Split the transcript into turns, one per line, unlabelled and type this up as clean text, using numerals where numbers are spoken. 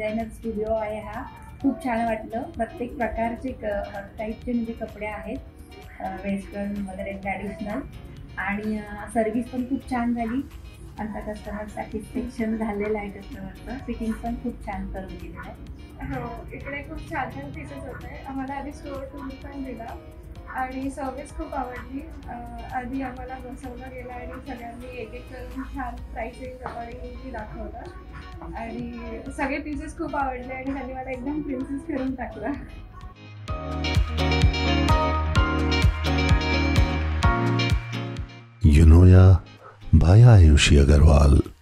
Designer studio आहे हा. खूप छान वाटलं. प्रत्येक प्रकारचे टाईपचे म्हणजे कपडे आहेत, वेस्टर्न वगैरे ट्रॅडिशनल, आणि सर्विस पण खूप छान झाली. आमचा कस्टमर सॅटिस्फॅक्शन झालेलं आहे. कस्टमरचं फिटिंग पण खूप छान करून दिलेलं आहे.
हो, इकडे खूप छान छान पीसेस होते. आम्हाला आधी स्टोअर टूर पण दिला आणि सर्विस खूप आवडली. आधी आम्हाला बसवलं गेलं आणि सगळ्यांनी एक एक करून छान प्राइसिंग अकॉर्डिंगली दाखवलं आणि सगळे पीसेस खूप आवडले आणि त्यांनी मला एकदम प्रिन्सेस करून टाकलं.
Eunoia by Aishwarya One.